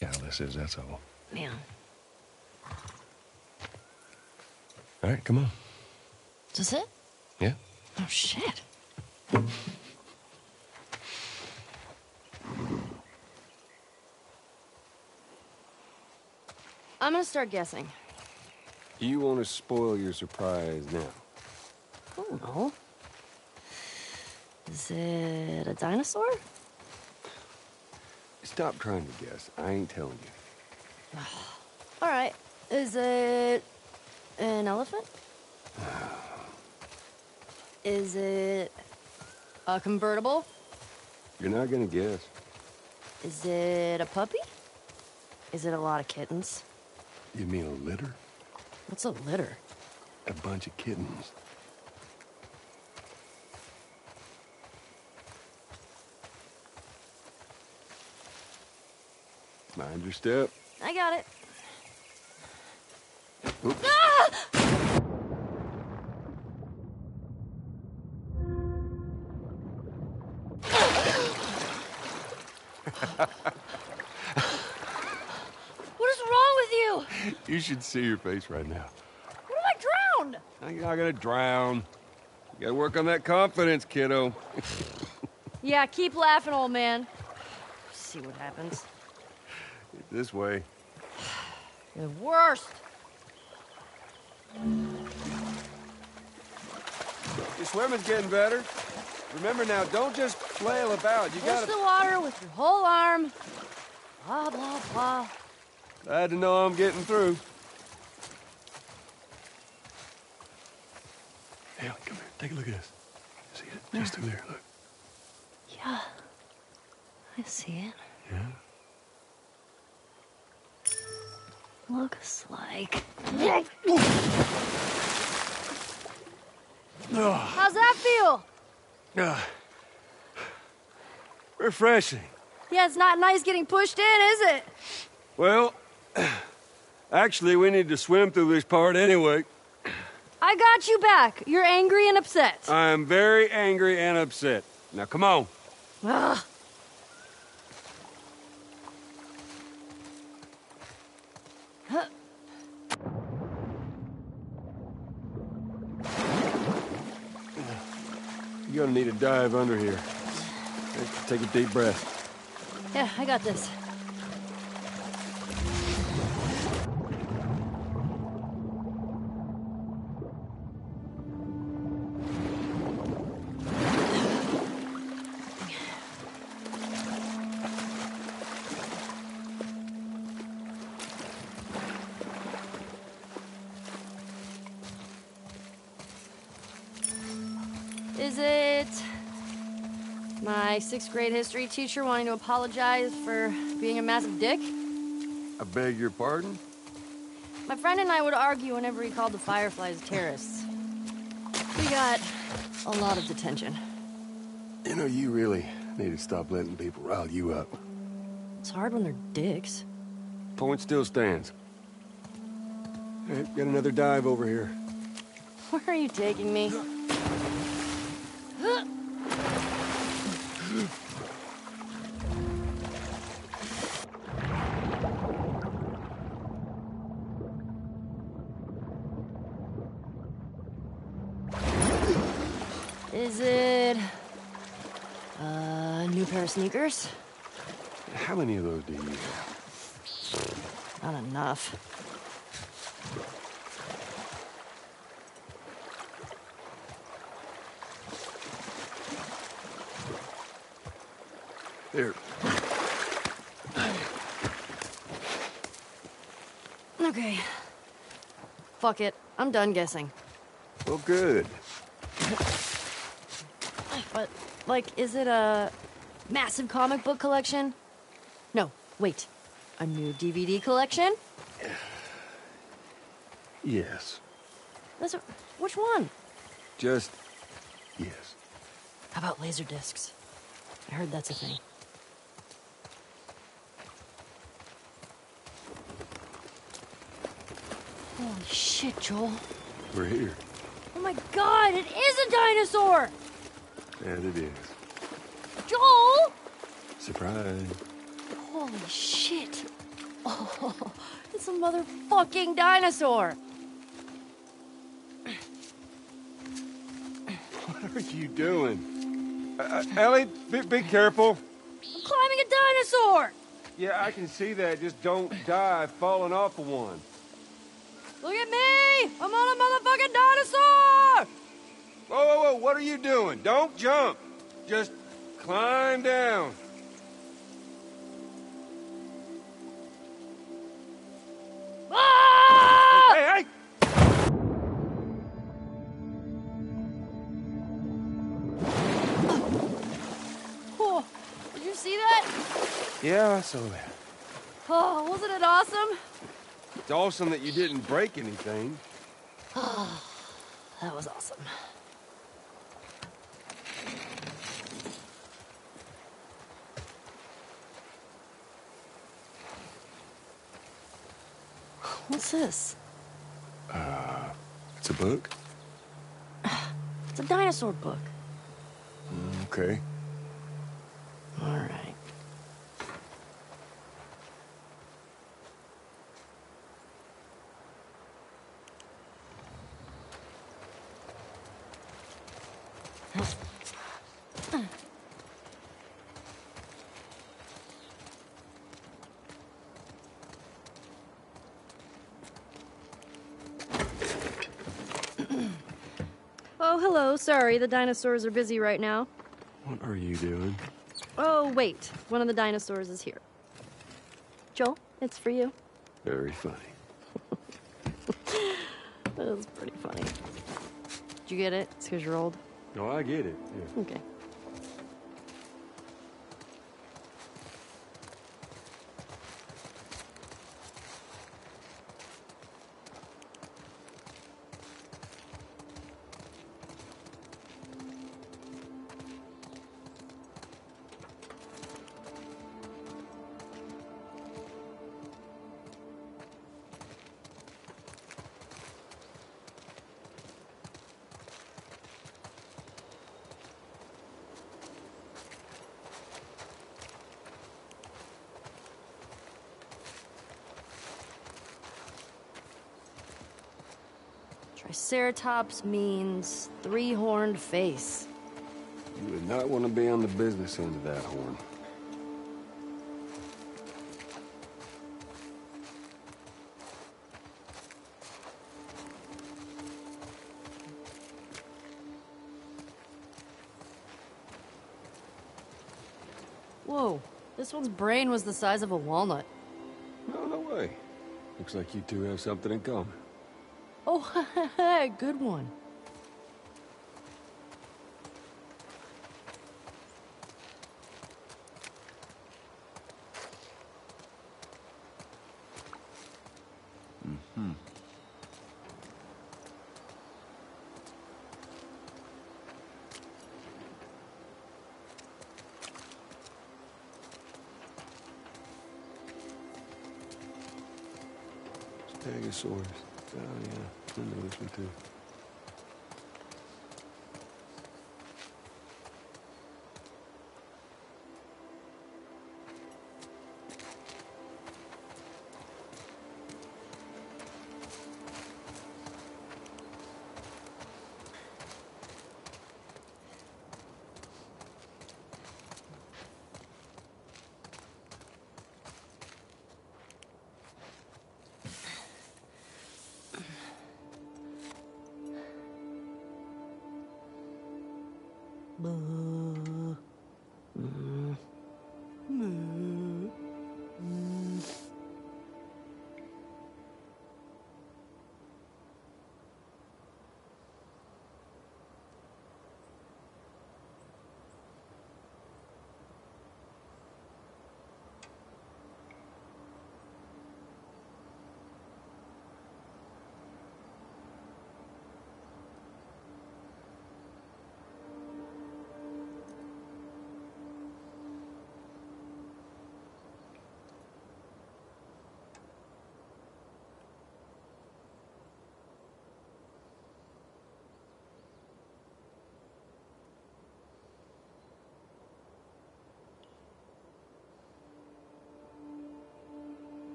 Calluses, that's all. Man. All right, come on. Is this it? Yeah. Oh, shit. I'm gonna start guessing. You want to spoil your surprise now? I don't know. Is it a dinosaur? Stop trying to guess. I ain't telling you. All right. Is it an elephant? Is it a convertible? You're not gonna guess. Is it a puppy? Is it a lot of kittens? You mean a litter? What's a litter? A bunch of kittens. Mind your step. I got it. Oops. What is wrong with you? You should see your face right now. What if I drowned? You're not gonna drown. You gotta work on that confidence, kiddo. Yeah, keep laughing, old man. See what happens. This way. You're the worst. Your swimming's getting better. Remember now, don't just flail about. You Push gotta... the water with your whole arm. Blah, blah, blah. Glad to know I'm getting through. Hey, come here. Take a look at this. See it? Just through there. Look. Yeah. I see it. Yeah? Looks like... Oh. How's that feel? Refreshing. Yeah, it's not nice getting pushed in, is it? Well, actually, we need to swim through this part anyway. I got you back. You're angry and upset. I'm very angry and upset. Now, come on. Ugh. You're gonna need a dive under here. Take a deep breath. Yeah, I got this. Is it my 6th grade history teacher wanting to apologize for being a massive dick? I beg your pardon? My friend and I would argue whenever he called the Fireflies terrorists. We got a lot of detention. You know, you really need to stop letting people rile you up. It's hard when they're dicks. Point still stands. Hey, got another dive over here. Where are you taking me? Is it a new pair of sneakers? How many of those do you have? Not enough. Here. Okay. Fuck it. I'm done guessing. Well, good. But, like, is it a massive comic book collection? No, wait. A new DVD collection? Yes. Which one? Just yes. How about laser discs? I heard that's a thing. Holy shit, Joel. We're here. Oh my god, it is a dinosaur! And it is. Joel! Surprise. Holy shit. Oh, it's a motherfucking dinosaur. What are you doing? Ellie, be careful. I'm climbing a dinosaur. Yeah, I can see that. Just don't die falling off of one. Look at me. I'm on a motherfucking dinosaur. Whoa, whoa, whoa, what are you doing? Don't jump. Just climb down. Ah! Hey, hey! Oh, did you see that? Yeah, I saw that. Oh, wasn't it awesome? It's awesome that you didn't break anything. That was awesome. What's this? It's a book? It's a dinosaur book. Okay. All right. Oh, hello. Sorry, the dinosaurs are busy right now. What are you doing? Oh, wait. One of the dinosaurs is here. Joel, it's for you. Very funny. That was pretty funny. Did you get it? It's because you're old. No, I get it. Yeah. Okay. Triceratops means three-horned face. You would not want to be on the business end of that horn. Whoa, this one's brain was the size of a walnut. No, no way. Looks like you two have something in common. Oh, good one. Stegosaurus. Oh, yeah. I know this one, too.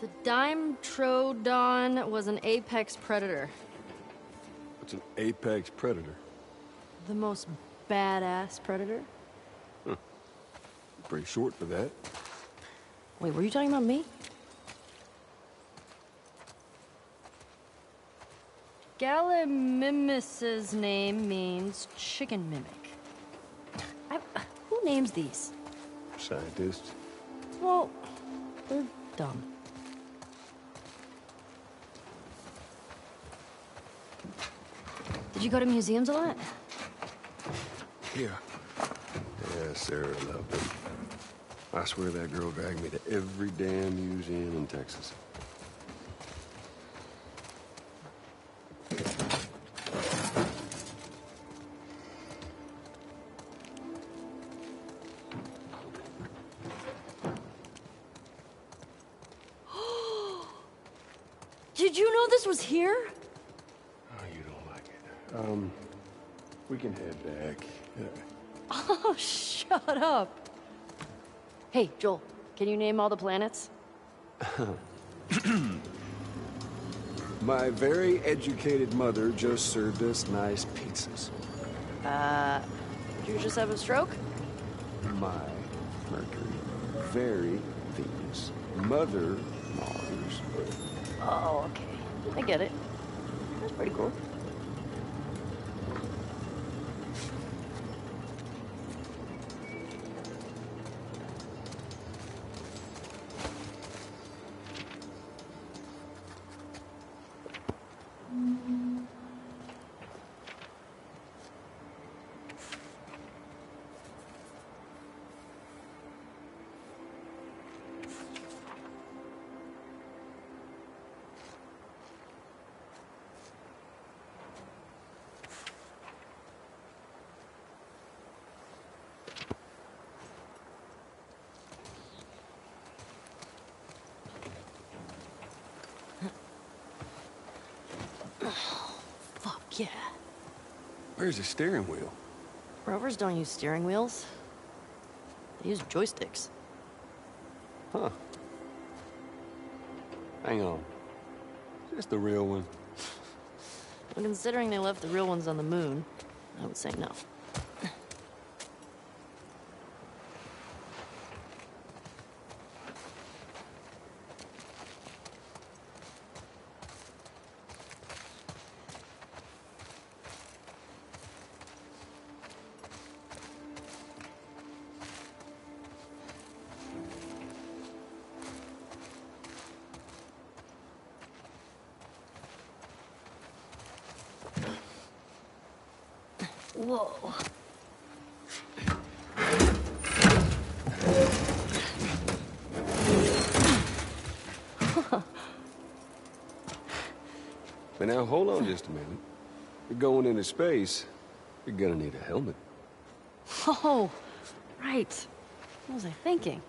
The Dimetrodon was an apex predator. What's an apex predator? The most badass predator. Pretty short for that. Wait, were you talking about me? Gallimimus's name means chicken mimic. Who names these? Scientists. Well, they're dumb. Did you go to museums a lot? Yeah. Yeah, Sarah loved them. I swear that girl dragged me to every damn museum in Texas. Did you know this was here? Oh, you don't like it. We can head back. Oh, shut up. Hey, Joel, can you name all the planets? My very educated mother just served us nice pizzas. Did you just have a stroke? My Mercury, very Venus, Mother Mars. Oh, okay. I get it. That's pretty cool. Fuck yeah. Where's the steering wheel? Rovers don't use steering wheels. They use joysticks. Huh. Hang on. Is this the real one? Well, considering they left the real ones on the moon, I would say no. Whoa. But now, hold on just a minute. You're going into space, you're gonna need a helmet. Oh, right. What was I thinking?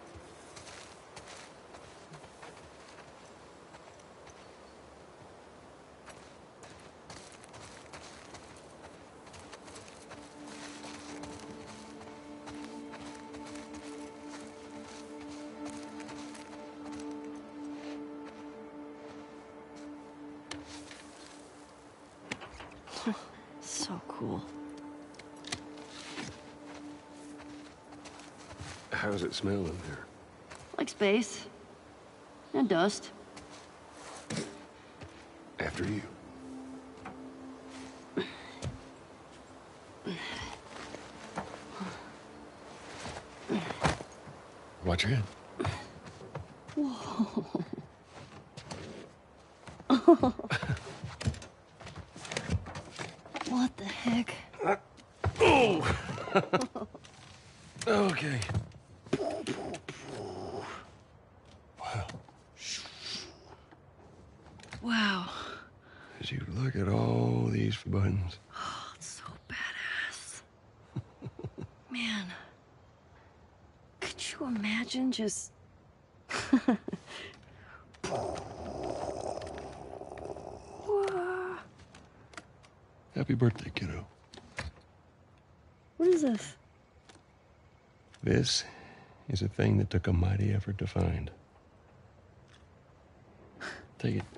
So cool. How's it smell in there? Like space. And dust. After you. Watch your head. What the heck? Okay. Wow. As you look at all these buttons. Oh, it's so badass. Man. Could you imagine just... Happy birthday, kiddo. What is this? This is a thing that took a mighty effort to find. Take it.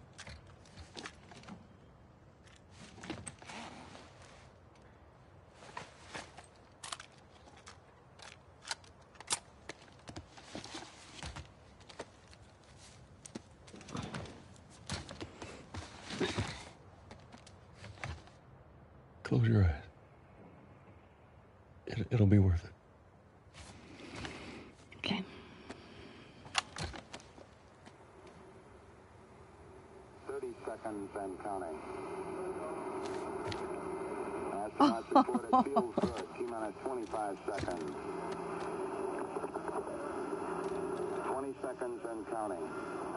Close your eyes. It'll be worth it. Okay. Seconds and counting. Astronauts report it feels good. T minus 25 seconds. 20 seconds and counting.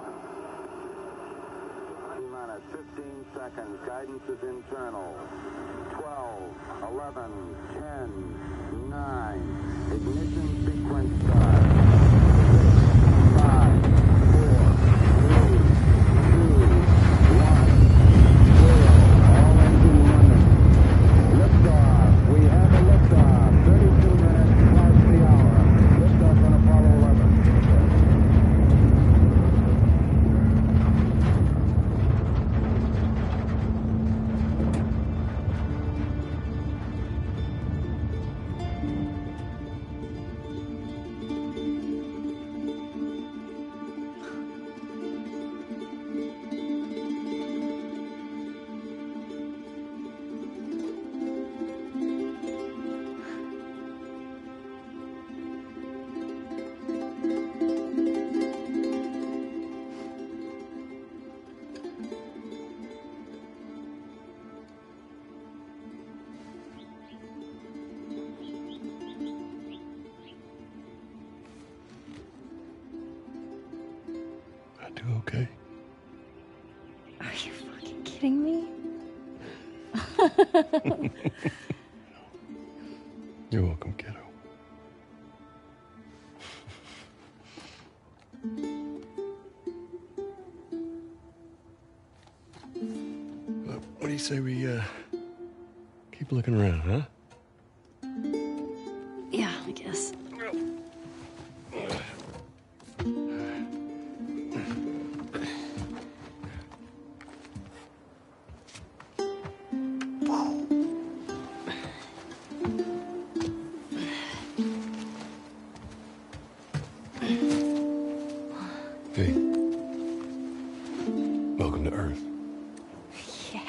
T minus 15 seconds. Guidance is internal. 12, 11, 10, 9. Ignition sequence start. 5, 4, 3, 2, 1, 0. All engine running. Liftoff. We have a liftoff. 32 minutes past the hour. Liftoff on Apollo 11. I do okay. Are you fucking kidding me? You're welcome, kiddo. What do you say we keep looking around, huh? Yeah, I guess. Hey. Welcome to Earth. Yeah.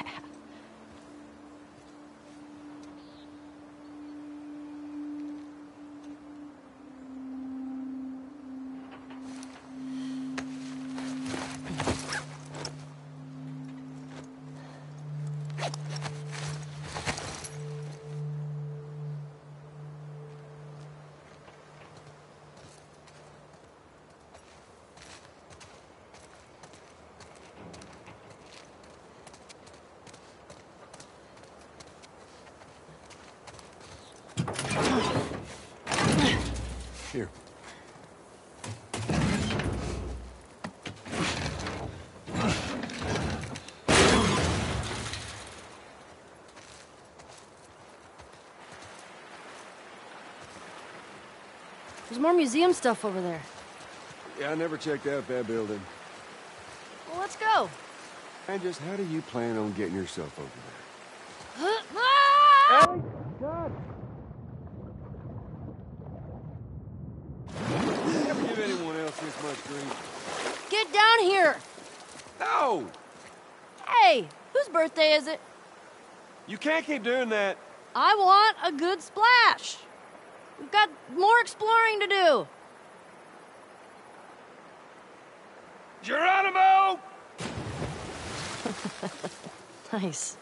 Here. There's more museum stuff over there. Yeah, I never checked out that building. Well, let's go. And just how do you plan on getting yourself over there? Ah! Never give anyone else this much grief. Get down here! No! Hey, whose birthday is it? You can't keep doing that. I want a good splash. We've got more exploring to do. Geronimo! Nice.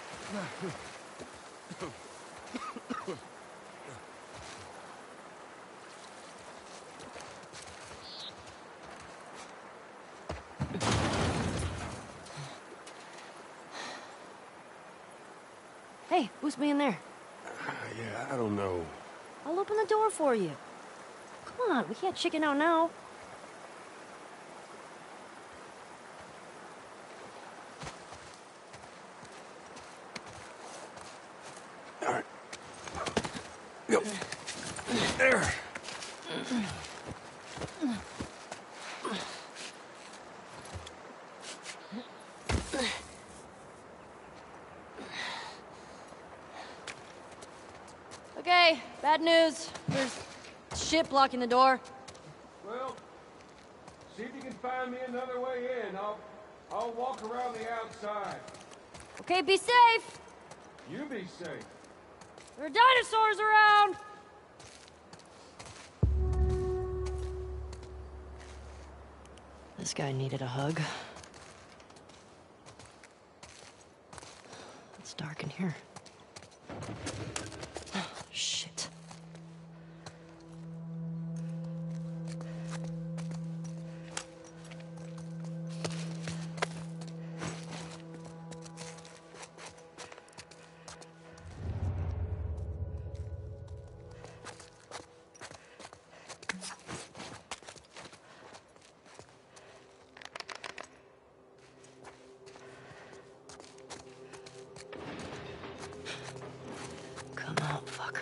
Hey, who's being there? Yeah, I don't know. I'll open the door for you. Come on, we can't chicken out now. All right. Go. There. Okay, bad news. There's shit blocking the door. Well, see if you can find me another way in. I'll walk around the outside. Okay, be safe. You be safe. There are dinosaurs around. This guy needed a hug. It's dark in here. Shit. Come out, fucker.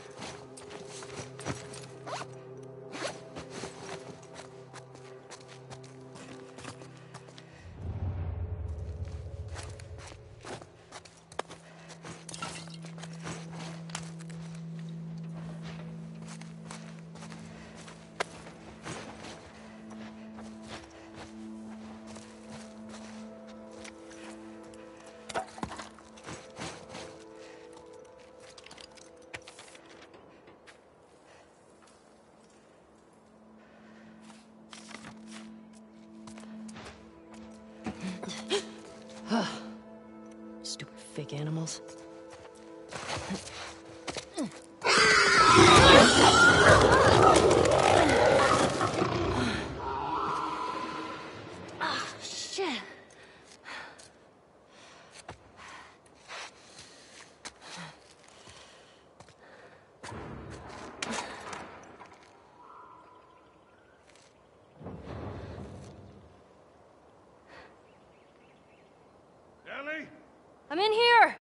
Stupid fake animals. Ah, shit. Ellie? I'm in here.